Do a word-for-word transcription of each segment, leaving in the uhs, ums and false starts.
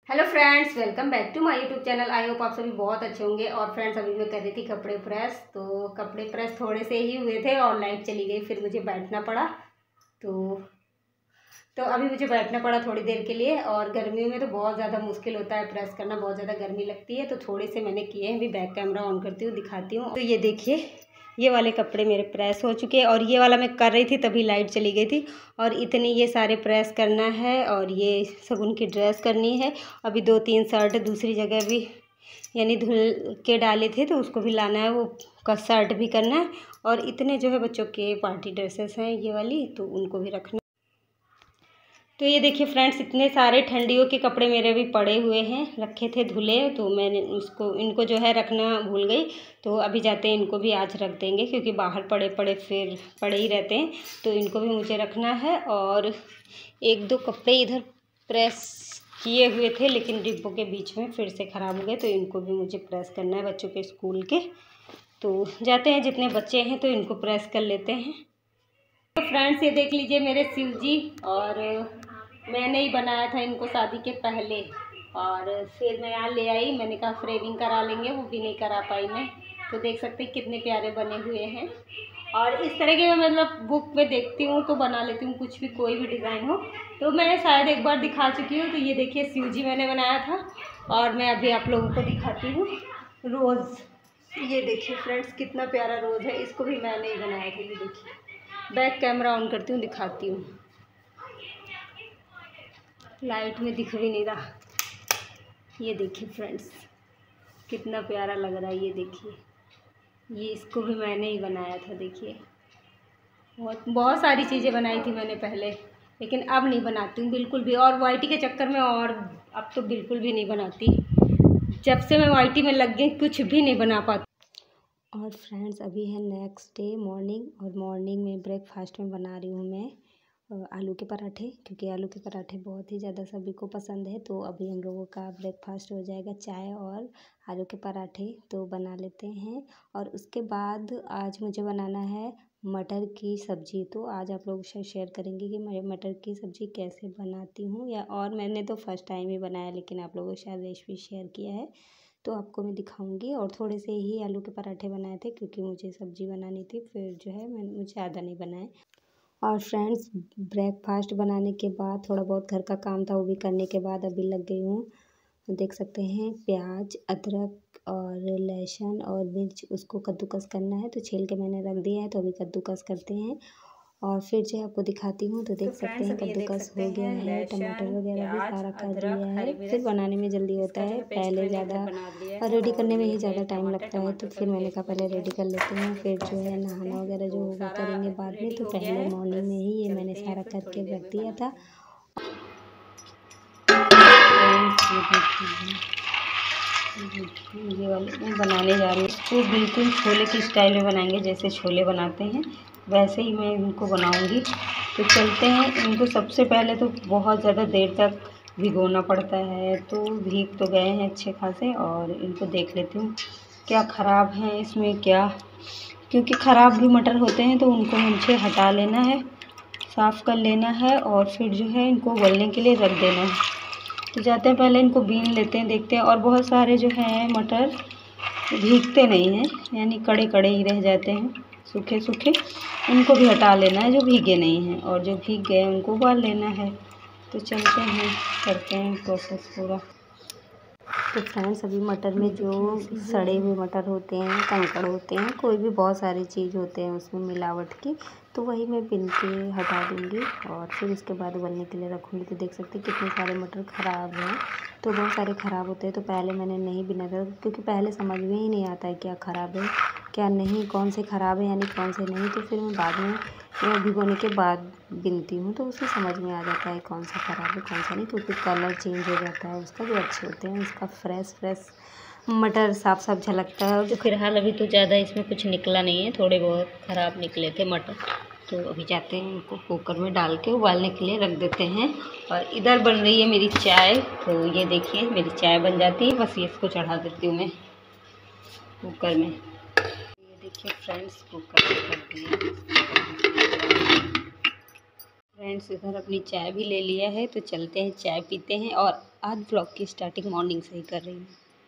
Hello friends, welcome back to my YouTube channel. I hope आप सभी बहुत अच्छे होंगे। और फ्रेंड्स, अभी मैं कर रही थी कपड़े प्रेस। तो कपड़े प्रेस थोड़े से ही हुए थे और लाइट चली गई, फिर मुझे बैठना पड़ा। तो तो अभी मुझे बैठना पड़ा थोड़ी देर के लिए। और गर्मियों में तो बहुत ज़्यादा मुश्किल होता है प्रेस करना, बहुत ज़्यादा गर्मी लगती है। तो थोड़े से मैंने किए हैं। अभी बैक कैमरा ऑन करती हूँ, दिखाती हूँ। तो ये देखिए, ये वाले कपड़े मेरे प्रेस हो चुके हैं। और ये वाला मैं कर रही थी तभी लाइट चली गई थी। और इतनी ये सारे प्रेस करना है। और ये सब उनकी ड्रेस करनी है। अभी दो तीन शर्ट दूसरी जगह भी यानी धुल के डाले थे, तो उसको भी लाना है। वो का शर्ट भी करना है। और इतने जो है बच्चों के पार्टी ड्रेसेस हैं ये वाली, तो उनको भी रखना। तो ये देखिए फ्रेंड्स, इतने सारे ठंडियों के कपड़े मेरे भी पड़े हुए हैं, रखे थे धुले। तो मैंने उसको इनको जो है रखना भूल गई। तो अभी जाते हैं, इनको भी आज रख देंगे, क्योंकि बाहर पड़े पड़े फिर पड़े ही रहते हैं। तो इनको भी मुझे रखना है। और एक दो कपड़े इधर प्रेस किए हुए थे, लेकिन डिब्बों के बीच में फिर से ख़राब हो गए। तो इनको भी मुझे प्रेस करना है, बच्चों के स्कूल के। तो जाते हैं, जितने बच्चे हैं तो इनको प्रेस कर लेते हैं। तो फ्रेंड्स, ये देख लीजिए मेरे शिव जी। और मैंने ही बनाया था इनको शादी के पहले। और फिर मैं यहाँ ले आई, मैंने कहा फ्रेमिंग करा लेंगे, वो भी नहीं करा पाई मैं। तो देख सकते हैं कितने प्यारे बने हुए हैं। और इस तरह के मैं मतलब बुक में देखती हूँ तो बना लेती हूँ, कुछ भी कोई भी डिज़ाइन हो। तो मैं शायद एक बार दिखा चुकी हूँ। तो ये देखिए, शिव जी मैंने बनाया था। और मैं अभी आप लोगों को दिखाती हूँ रोज़। ये देखिए फ्रेंड्स, कितना प्यारा रोज़ है। इसको भी मैंने ही बनाया था। ये देखिए, बैक कैमरा ऑन करती हूँ, दिखाती हूँ। लाइट में दिख भी नहीं रहा। ये देखिए फ्रेंड्स, कितना प्यारा लग रहा है। ये देखिए, ये इसको भी मैंने ही बनाया था। देखिए, बहुत बहुत सारी चीज़ें बनाई थी मैंने पहले, लेकिन अब नहीं बनाती हूँ बिल्कुल भी। और वाईटी के चक्कर में और अब तो बिल्कुल भी नहीं बनाती। जब से मैं वाईटी में लग गई, कुछ भी नहीं बना पाती। और फ्रेंड्स, अभी है नेक्स्ट डे मॉर्निंग। और मॉर्निंग में ब्रेकफास्ट में बना रही हूँ मैं आलू के पराठे, क्योंकि आलू के पराठे बहुत ही ज़्यादा सभी को पसंद है। तो अभी हम लोगों का ब्रेकफास्ट हो जाएगा, चाय और आलू के पराठे तो बना लेते हैं। और उसके बाद आज मुझे बनाना है मटर की सब्ज़ी। तो आज आप लोगों से शेयर करेंगे कि मैं मटर की सब्ज़ी कैसे बनाती हूँ। या और मैंने तो फर्स्ट टाइम ही बनाया, लेकिन आप लोगों के साथ रेसिपी शेयर किया है, तो आपको मैं दिखाऊंगी। और थोड़े से ही आलू के पराठे बनाए थे, क्योंकि मुझे सब्ज़ी बनानी थी। फिर जो है मैंने मुझे ज़्यादा नहीं बनाए। और फ्रेंड्स, ब्रेकफास्ट बनाने के बाद थोड़ा बहुत घर का काम था, वो भी करने के बाद अभी लग गई हूँ। देख सकते हैं, प्याज, अदरक और लहसुन और मिर्च, उसको कद्दूकस करना है। तो छील के मैंने रख दिया है, तो अभी कद्दूकस करते हैं। और फिर जो आपको दिखाती हूँ। तो देख सकते हैं कद्दूकस हो गया है, टमाटर वगैरह भी सारा कर दिया है। फिर बनाने में जल्दी होता है, पहले ज़्यादा रेडी करने में ही ज़्यादा टाइम लगता है। तो फिर मैंने कहा पहले रेडी कर लेते हैं, फिर जो है नहाना वगैरह जो होगा करेंगे बाद में। तो पहले मॉर्निंग में ही ये मैंने सारा करके रख दिया था। ये वाले मैं बनाने जा रही हूँ, इसको बिल्कुल छोले की स्टाइल में बनाएंगे, जैसे छोले बनाते हैं वैसे ही मैं इनको बनाऊंगी। तो चलते हैं। इनको सबसे पहले तो बहुत ज़्यादा देर तक भिगोना पड़ता है। तो भीग तो गए हैं अच्छे खासे। और इनको देख लेती हूँ क्या ख़राब है इसमें क्या, क्योंकि ख़राब भी मटर होते हैं। तो उनको मुझे हटा लेना है, साफ़ कर लेना है। और फिर जो है इनको उबलने के लिए रख देना है। तो जाते हैं, पहले इनको बीन लेते हैं, देखते हैं। और बहुत सारे जो हैं मटर भीगते नहीं हैं, यानी कड़े कड़े ही रह जाते हैं, सूखे सूखे। उनको भी हटा लेना है जो भीगे नहीं हैं। और जो भीग गए उनको उबाल लेना है। तो चलते हैं, करते हैं प्रोसेस पूरा। तो फ्रेंड्स, अभी मटर में जो सड़े हुए मटर होते हैं, कंकड़ होते हैं, कोई भी बहुत सारी चीज़ होते हैं उसमें मिलावट की, तो वही मैं बिन के हटा दूँगी। और फिर उसके बाद उबलने के लिए रखूँगी। तो देख सकते हैं कितने सारे मटर ख़राब हैं। तो बहुत सारे ख़राब होते हैं, तो पहले मैंने नहीं बिना था, क्योंकि पहले समझ में ही नहीं आता है क्या ख़राब है क्या नहीं, कौन से ख़राब है यानी कौन से नहीं। तो फिर मैं बाद में भिगोने के बाद बिनती हूँ, तो उसमें समझ में आ जाता है कौन सा ख़राब है कौन सा नहीं, क्योंकि कलर चेंज हो जाता है उसका, जो अच्छे होते हैं उसका फ्रेश फ्रेश मटर साफ साफ झलकता है। जो फिलहाल अभी तो ज़्यादा इसमें कुछ निकला नहीं है, थोड़े बहुत ख़राब निकले थे मटर। तो अभी जाते हैं, इनको कुकर में डाल के उबालने के लिए रख देते हैं। और इधर बन रही है मेरी चाय। तो ये देखिए मेरी चाय बन जाती है, बस ये इसको चढ़ा देती हूँ मैं कुकर में। ये देखिए फ्रेंड्स, कुकर में कर दिया। फ्रेंड्स, इधर अपनी चाय भी ले लिया है। तो चलते हैं, चाय पीते हैं। और आज ब्लॉग की स्टार्टिंग मॉर्निंग से ही कर रही हूँ।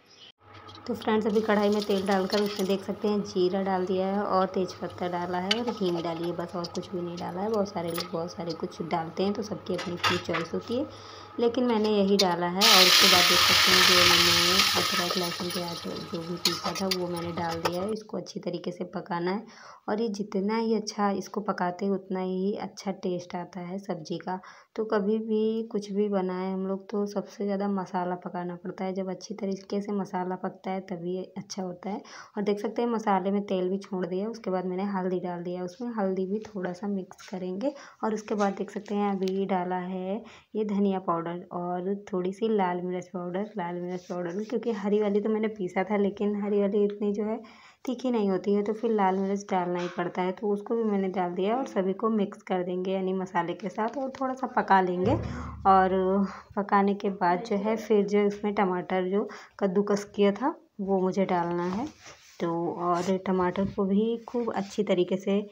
तो फ्रेंड्स अभी कढ़ाई में तेल डालकर उसमें देख सकते हैं जीरा डाल दिया है और तेज़पत्ता डाला है और हींग डाली है, बस और कुछ भी नहीं डाला है। बहुत सारे लोग बहुत सारे कुछ डालते हैं, तो सबकी अपनी अपनी चॉइस होती है, लेकिन मैंने यही डाला है। और उसके बाद देख सकते हैं जो मैंने अदरक लहसुन प्याज जो भी पीसा था वो मैंने डाल दिया है। इसको अच्छी तरीके से पकाना है और ये जितना ही अच्छा इसको पकाते हैं उतना ही अच्छा टेस्ट आता है सब्ज़ी का। तो कभी भी कुछ भी बनाएं हम लोग तो सबसे ज़्यादा मसाला पकाना पड़ता है। जब अच्छी तरीके से मसाला पकता है तभी अच्छा होता है। और देख सकते हैं मसाले में तेल भी छोड़ दिया। उसके बाद मैंने हल्दी डाल दिया, उसमें हल्दी भी थोड़ा सा मिक्स करेंगे। और उसके बाद देख सकते हैं अभी डाला है ये धनिया पाउडर और थोड़ी सी लाल मिर्च पाउडर लाल मिर्च पाउडर क्योंकि हरी वाली तो मैंने पीसा था, लेकिन हरी वाली इतनी जो है तीखी नहीं होती है, तो फिर लाल मिर्च डालना ही पड़ता है, तो उसको भी मैंने डाल दिया। और सभी को मिक्स कर देंगे यानी मसाले के साथ और थोड़ा सा पका लेंगे। और पकाने के बाद जो है फिर जो इसमें टमाटर जो कद्दूकस किया था वो मुझे डालना है। तो और टमाटर को भी खूब अच्छी तरीके से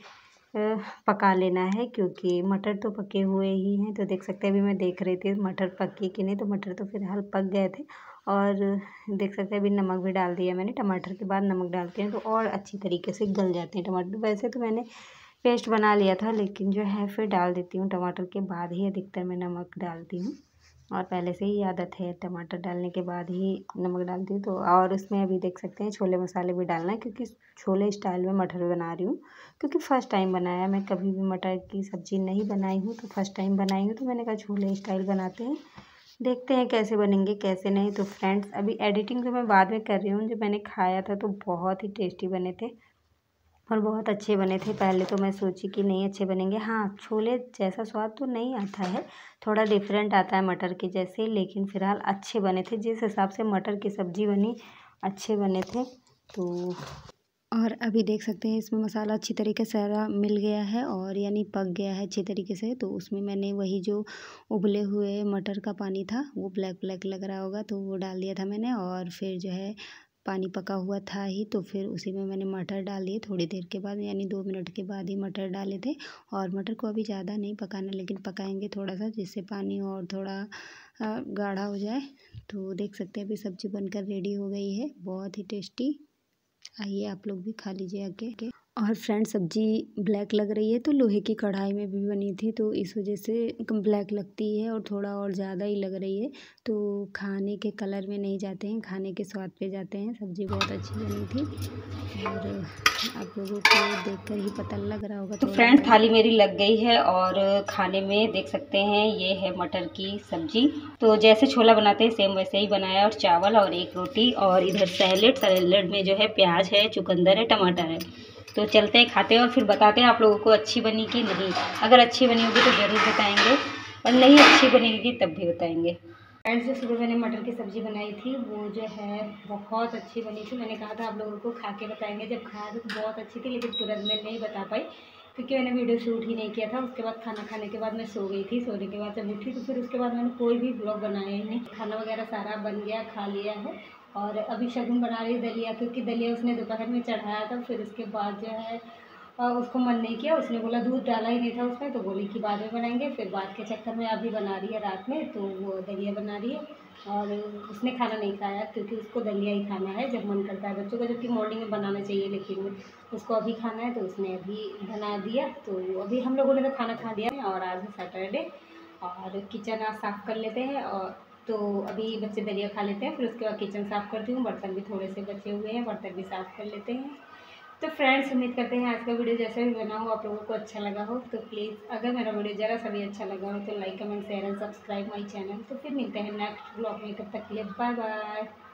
पका लेना है, क्योंकि मटर तो पके हुए ही हैं। तो देख सकते हैं अभी मैं देख रही थी मटर पके कि नहीं, तो मटर तो फिलहाल पक गए थे। और देख सकते हैं अभी नमक भी डाल दिया मैंने। टमाटर के बाद नमक डालते हैं तो और अच्छी तरीके से गल जाते हैं टमाटर। वैसे तो मैंने पेस्ट बना लिया था, लेकिन जो है फिर डाल देती हूँ टमाटर के बाद ही अधिकतर मैं नमक डालती हूँ। और पहले से ही आदत है टमाटर डालने के बाद ही नमक डालती हूँ। तो और उसमें अभी देख सकते हैं छोले मसाले भी डालना है, क्योंकि छोले स्टाइल में मटर बना रही हूँ। क्योंकि फ़र्स्ट टाइम बनाया, मैं कभी भी मटर की सब्ज़ी नहीं बनाई हूँ, तो फर्स्ट टाइम बनाई हूँ, तो मैंने कहा छोले स्टाइल बनाते हैं, देखते हैं कैसे बनेंगे कैसे नहीं। तो फ्रेंड्स अभी एडिटिंग तो मैं बाद में कर रही हूँ। जब मैंने खाया था तो बहुत ही टेस्टी बने थे और बहुत अच्छे बने थे। पहले तो मैं सोची कि नहीं अच्छे बनेंगे, हाँ छोले जैसा स्वाद तो नहीं आता है, थोड़ा डिफरेंट आता है मटर के जैसे, लेकिन फ़िलहाल अच्छे बने थे। जिस हिसाब से मटर की सब्ज़ी बनी अच्छे बने थे। तो और अभी देख सकते हैं इसमें मसाला अच्छी तरीके से सारा मिल गया है और यानी पक गया है अच्छी तरीके से। तो उसमें मैंने वही जो उबले हुए मटर का पानी था वो ब्लैक ब्लैक लग रहा होगा, तो वो डाल दिया था मैंने। और फिर जो है पानी पका हुआ था ही, तो फिर उसी में मैंने मटर डाल दिए थोड़ी देर के बाद, यानी दो मिनट के बाद ही मटर डाले थे। और मटर को अभी ज़्यादा नहीं पकाना, लेकिन पकाएंगे थोड़ा सा, जिससे पानी और थोड़ा गाढ़ा हो जाए। तो देख सकते हैं अभी सब्ज़ी बनकर रेडी हो गई है, बहुत ही टेस्टी। आइए आप लोग भी खा लीजिए आके। और फ्रेंड सब्जी ब्लैक लग रही है तो लोहे की कढ़ाई में भी बनी थी, तो इस वजह से ब्लैक लगती है और थोड़ा और ज़्यादा ही लग रही है। तो खाने के कलर में नहीं जाते हैं, खाने के स्वाद पे जाते हैं। सब्ज़ी बहुत अच्छी बनी थी और आप लोगों को देखकर ही पता लग रहा होगा। तो फ्रेंड थाली मेरी लग गई है और खाने में देख सकते हैं ये है मटर की सब्ज़ी। तो जैसे छोला बनाते हैं सेम वैसे ही बनाया, और चावल और एक रोटी, और इधर सैलेड सैलेड में जो है प्याज है, चुकंदर है, टमाटर है। तो चलते हैं खाते हैं और फिर बताते हैं आप लोगों को अच्छी बनी कि नहीं। अगर अच्छी बनी होगी तो ज़रूर बताएंगे, और नहीं अच्छी बनेगी तब भी बताएंगे। फ्रेंड्स जो सुबह मैंने मटर की सब्ज़ी बनाई थी वो जो है बहुत अच्छी बनी थी। मैंने कहा था आप लोगों को खा के बताएंगे, जब खाया तो बहुत अच्छी थी, लेकिन तुरंत मैं नहीं बता पाई क्योंकि मैंने वीडियो शूट ही नहीं किया था। उसके बाद खाना खाने के बाद मैं सो गई थी। सोने के बाद जब उठी तो फिर उसके बाद मैंने कोई भी ब्लॉग बनाया ही नहीं। खाना वगैरह सारा बन गया, खा लिया है। और अभी शगुन बना रही है दलिया, क्योंकि दलिया उसने दोपहर में चढ़ाया था। फिर उसके बाद जो है उसको मन नहीं किया, उसने बोला दूध डाला ही नहीं था उसमें, तो बोली कि बाद में बनाएंगे। फिर बाद के चक्कर में अभी बना रही है रात में, तो वो दलिया बना रही है। और उसने खाना नहीं खाया क्योंकि उसको दलिया ही खाना है जब मन करता है बच्चों को, जबकि मॉर्निंग में बनाना चाहिए, लेकिन उसको अभी खाना है तो उसने अभी बना दिया। तो अभी हम लोगों ने तो खाना खा लिया है। और आज है सैटरडे और किचन आज साफ़ कर लेते हैं। और तो अभी बच्चे दलिया खा लेते हैं, फिर उसके बाद किचन साफ़ करती हूँ। बर्तन भी थोड़े से बचे हुए हैं, बर्तन भी साफ़ कर लेते हैं। तो फ्रेंड्स उम्मीद करते हैं आज का वीडियो जैसा भी बना हो आप लोगों को अच्छा लगा हो। तो प्लीज़ अगर मेरा वीडियो ज़रा सा भी अच्छा लगा हो तो like comment share and subscribe my channel. तो फिर मिलते हैं नेक्स्ट ब्लॉग में, तब तक के लिए बाय बाय।